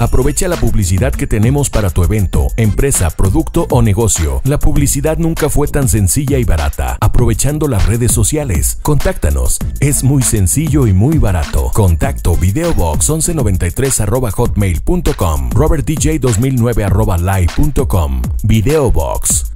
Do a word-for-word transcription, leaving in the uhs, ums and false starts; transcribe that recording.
Aprovecha la publicidad que tenemos para tu evento, empresa, producto o negocio. La publicidad nunca fue tan sencilla y barata. Aprovechando las redes sociales. Contáctanos. Es muy sencillo y muy barato. Contacto videobox once noventa y tres arroba hotmail punto com, robertdj dos mil nueve arroba live punto com. Videobox.